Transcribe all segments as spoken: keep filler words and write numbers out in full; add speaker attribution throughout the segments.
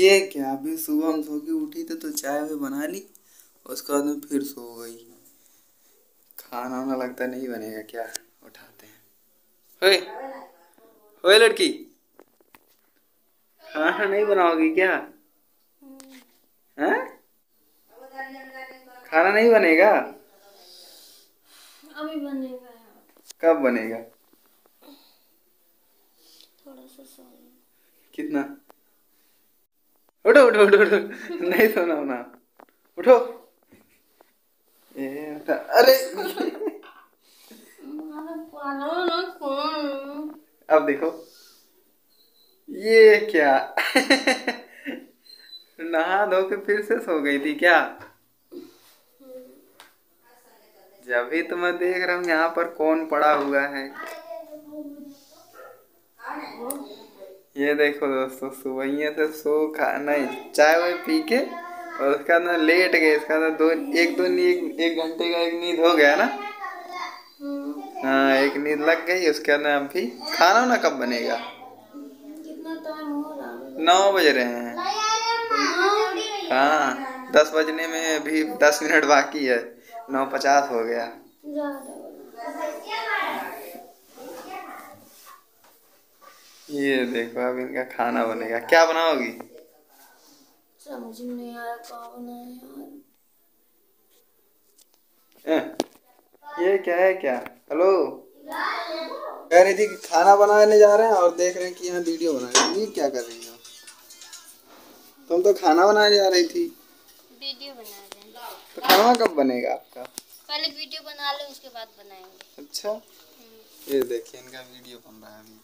Speaker 1: ये क्या, अभी सुबह हम सो के उठी थे तो चाय भी बना ली, उसके बाद में फिर सो गई। खाना वाना लगता नहीं बनेगा क्या, उठाते हैं। होए होए लड़की, खाना नहीं बनाओगी क्या? हैं? खाना नहीं बनेगा?
Speaker 2: अभी बनेगा।
Speaker 1: कब बनेगा?
Speaker 2: थोड़ा सा सो।
Speaker 1: कितना? उठो उठो उठो उठो, नहीं सोना होना, उठो। ए, अरे अब देखो ये क्या नहा धो के फिर से सो गई थी क्या? जब भी तो मैं देख रहा हूँ यहाँ पर कौन पड़ा हुआ है। ये देखो दोस्तों, सुबह से सो खा नहीं चाय वाय पी के और उसका ना लेट गए, इसका ना दो एक दो नींद, एक घंटे का एक नींद हो गया ना। हाँ एक नींद लग गई, उसके बाद अभी खाना ना कब बनेगा?
Speaker 2: कितना टाइम हो रहा है?
Speaker 1: नौ बज रहे हैं। हाँ दस बजने में अभी दस मिनट बाकी है, नौ पचास हो गया। ये देखो अब इनका खाना बनेगा, क्या बनाओगी?
Speaker 2: समझ नहीं आ रहा क्या बनाए
Speaker 1: यार। ये क्या है क्या? हेलो, कह रही थी कि खाना बनाने जा रहे हैं और देख रहे हैं कि यहाँ वीडियो बना रही है। ये क्या कर रही हो? तुम तो खाना बनाने जा रही थी।
Speaker 2: वीडियो बना रहे हैं।
Speaker 1: तो खाना कब बनेगा आपका?
Speaker 2: पहले वीडियो बना ले, उसके बाद बनाएंगे।
Speaker 1: अच्छा, ये देखिए इनका वीडियो बन रहा है अभी।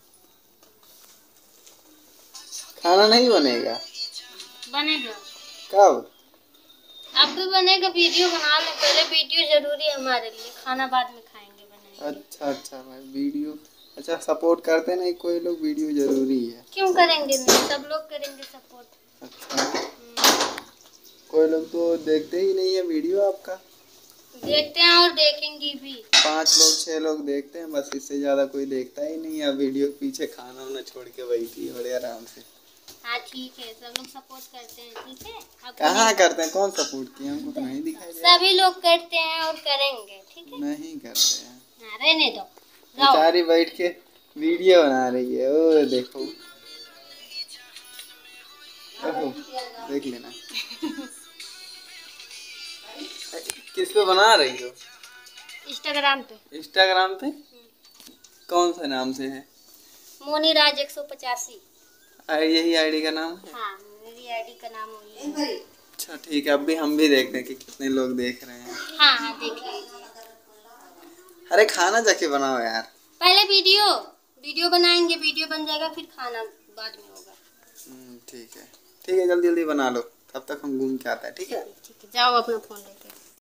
Speaker 1: खाना नहीं बनेगा?
Speaker 2: बनेगा।
Speaker 1: कब?
Speaker 2: अब भी बनेगा, वीडियो बना ले पहले। वीडियो जरूरी है हमारे लिए, खाना बाद में खाएंगे बनाएंगे।
Speaker 1: अच्छा अच्छा भाई वीडियो, अच्छा सपोर्ट करते नहीं कोई लोग, वीडियो जरूरी है।
Speaker 2: क्यों करेंगे नहीं, सब लोग करेंगे सपोर्ट।
Speaker 1: अच्छा, कोई लोग तो देखते ही नहीं है वीडियो आपका।
Speaker 2: देखते हैं और देखेंगे भी।
Speaker 1: पांच लोग छह लोग देखते हैं बस, इससे ज्यादा कोई देखता ही नहीं है। वीडियो पीछे खाना वाना छोड़ के बैठी बड़े आराम से।
Speaker 2: हाँ ठीक है, सब लोग सपोर्ट करते हैं। ठीक है,
Speaker 1: कहाँ करते हैं, कौन सपोर्ट किया हमको तो नहीं दिखाई दे।
Speaker 2: सभी लोग करते हैं और करेंगे। ठीक है,
Speaker 1: नहीं करते हैं।
Speaker 2: हाँ, रहने दो।
Speaker 1: बेचारी बैठ के वीडियो बना रही है, ओ देखो देख लेना। किस पे बना रही हो?
Speaker 2: इंस्टाग्राम पे।
Speaker 1: इंस्टाग्राम पे कौन सा नाम से है?
Speaker 2: मोनी राज एक सौ पचासी।
Speaker 1: यही आईडी का नाम है?
Speaker 2: हाँ मेरी आईडी का नाम वही है।
Speaker 1: अच्छा ठीक है, अब भी हम भी देखते हैं कि कितने लोग देख रहे हैं।
Speaker 2: हाँ हाँ देखिए।
Speaker 1: अरे खाना जाके बनाओ यार।
Speaker 2: पहले वीडियो वीडियो बनाएंगे, वीडियो बन जाएगा फिर खाना बाद में होगा।
Speaker 1: ठीक है ठीक है, जल्दी जल्दी बना लो, तब तक हम घूम के आते हैं। ठीक है
Speaker 2: ठीक है, जाओ अपना फोन लेके।